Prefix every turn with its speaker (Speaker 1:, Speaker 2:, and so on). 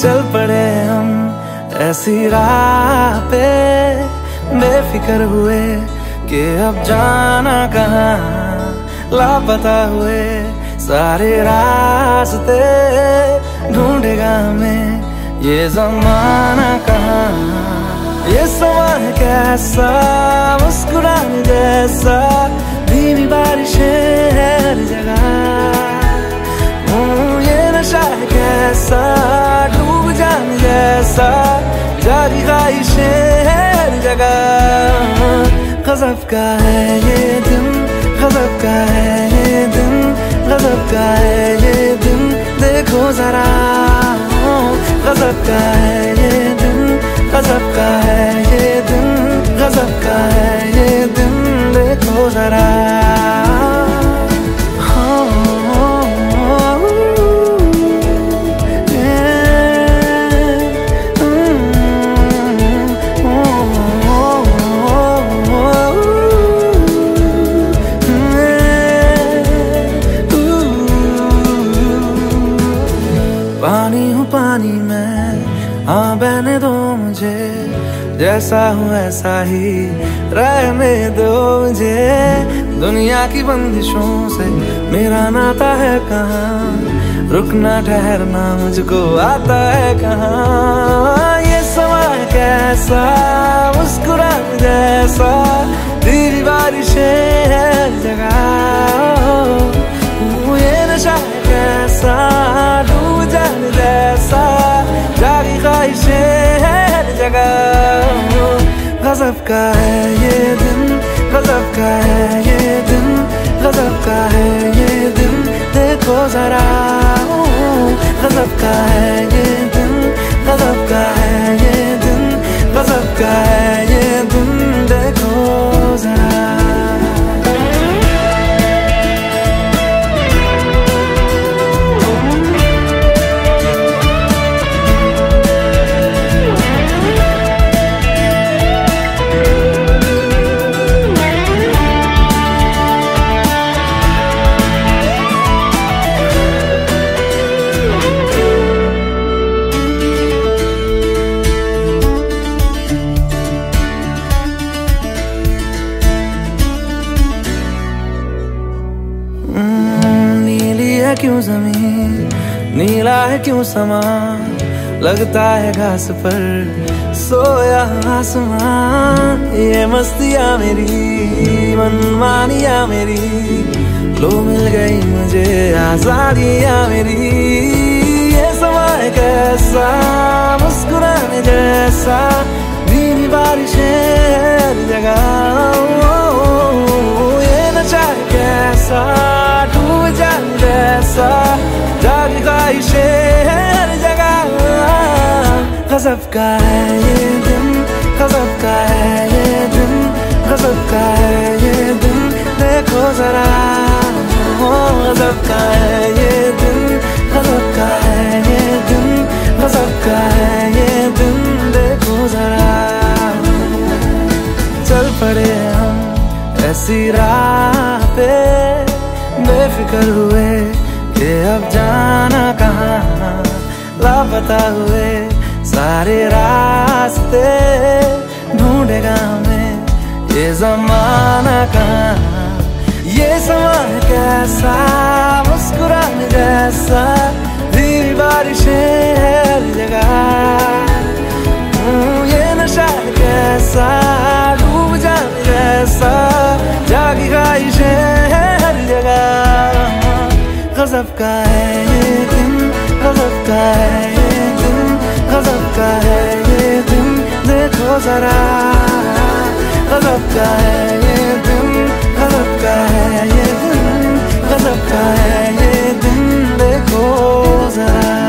Speaker 1: चल पड़े हम ऐसी राह पे, बेफिक्र हुए कि अब जाना कहाँ, लापता हुए सारे रास्ते, ढूंढेगा हमें ये ज़माना कहाँ। ये समा है कैसा, मुस्कुराने जैसा, धीमी बारिशें हर जगह। ये नशा है कैसा, डूब जाने जैसा, जारी ख्वाहिशें हर जगह। गज़ब का है ये दिन, गज़ब का है ये दिन, गज़ब का है ये दिन, देखो जरा। गज़ब का है ये दिन, गज़ब का है ये दिन, गज़ब का है ये दिन, देखो जरा। पानी हूँ पानी में, हाँ बहने दो मुझे, जैसा हूँ ऐसा ही रहने दो मुझे। दुनिया की बंदिशों से मेरा नाता है कहाँ, रुकना ठहरना मुझको आता है कहाँ। ये समा है कैसा, मुस्कुराने जैसा, धीमी बारिशें हर जगह। ये नशा है कैसा, डूब जाने जैसा, जागी ख्वाहिशें हर जगह। गज़ब का है ये दिन, गज़ब का है ये दिन, गज़ब का है ये दिन, देखो जरा। गज़ब का है ये दिन, गज़ब का है ये दिन, गज़ब का है ये दिन, देखो जरा। नीली है क्यों जमीन, नीला है क्यों समा, लगता है घास पर सोया आसमां। ये मस्तियाँ मेरी, मनमानियाँ मेरी, लो मिल गई मुझे आजादियाँ मेरी। ये समा है कैसा, मुस्कुराने जैसा, धीमी बारिशें हर जगह। ये नशा है कैसा, डूब जाने जैसा, जागी ख्वाहिशें हर जगह। गज़ब का है ये दिन, गज़ब का है ये दिन, गज़ब का है ये दिन, देखो जरा। गज़ब का है ये दिन, गज़ब का है ये दिन, गज़ब का है ये दिन, देखो जरा। चल पड़े हम ऐसी राह पे, बेफिक्र हुए कि अब जाना कहाँ, लापता हुए सारे रास्ते, ढूंढेगा हमें ये ज़माना कहाँ। ये समा है कैसा, मुस्कुराने जैसा, धीमी बारिशें हर जगह। ये नशा है कैसा, डूब जाने जैसा, जागी ख्वाहिशें हर जगह। गज़ब का है ये दिन, गज़ब का है ये दिन, गज़ब का है ये दिन, देखो जरा। गज़ब का है ये दिन, गज़ब का है ये दिन, गज़ब का है ये दिन, देखो जरा।